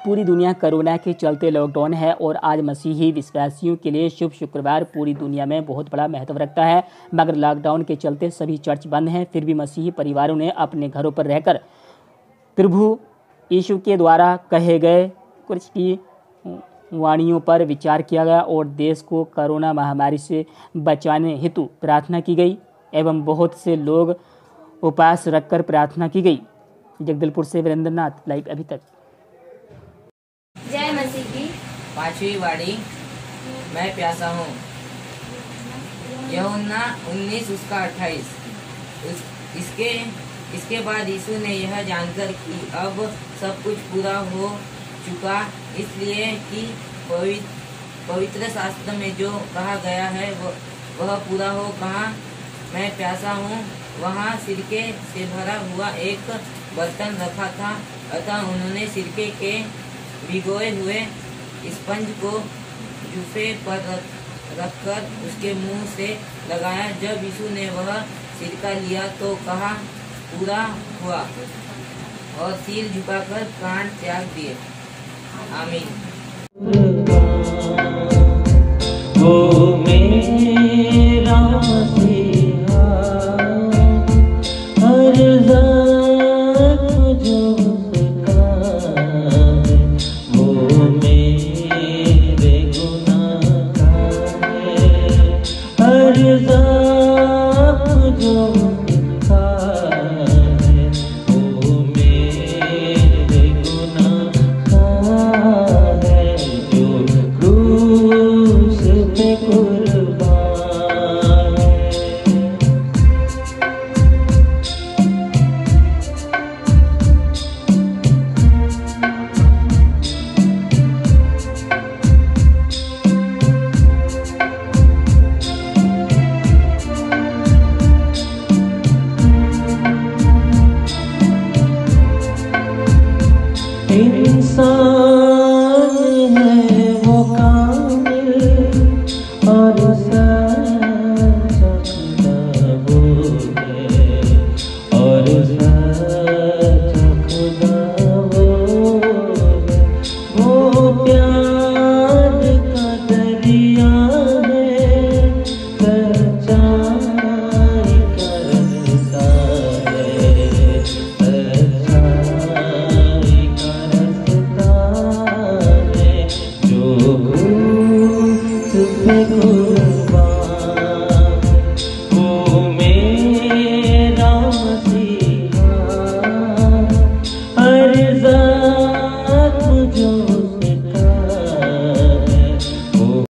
पूरी दुनिया कोरोना के चलते लॉकडाउन है और आज मसीही विश्वासियों के लिए शुभ शुक्रवार पूरी दुनिया में बहुत बड़ा महत्व रखता है। मगर लॉकडाउन के चलते सभी चर्च बंद हैं, फिर भी मसीही परिवारों ने अपने घरों पर रहकर प्रभु यीशु के द्वारा कहे गए कुछ की वाणियों पर विचार किया गया और देश को कोरोना महामारी से बचाने हेतु प्रार्थना की गई एवं बहुत से लोग उपवास रखकर प्रार्थना की गई। जगदलपुर से वीरेंद्रनाथ, लाइव अभी तक। जय मसीह की। पांचवी वाणी, मैं प्यासा हूँ। यूहन्ना 19 उसका 28। इसके बाद यीशु ने यह जानकर कि अब सब कुछ पूरा हो चुका, इसलिए कि पवित्र शास्त्र में जो कहा गया है वह पूरा हो, कहा, मैं प्यासा हूँ। वहाँ सिरके से भरा हुआ एक बर्तन रखा था, अतः उन्होंने सिरके के भिगोए हुए स्पंज को जूफे पर रखकर उसके मुंह से लगाया। जब यीशु ने वह सिरका लिया तो कहा, पूरा हुआ, और सिर झुकाकर प्राण त्याग दिए। आमीन। वो मेरा मसीहा, हर ज़ात जो उसका है, वो मेरे गुनाह का है। हर ज़ात जो उसका है, वो मेरे गुनाह का है, जो क्रूस पे कुर्बान है। इंसान है वो कामिल और सच्चा खुदा वो है, और सच्चा खुदा वो है। वो प्यार का दरिया है, सच्चाई का रास्ता है, सच्चाई का रास्ता है, जो क्रूस पे कुर्बान है। वो मेरा मसीहा, हर ज़ात जो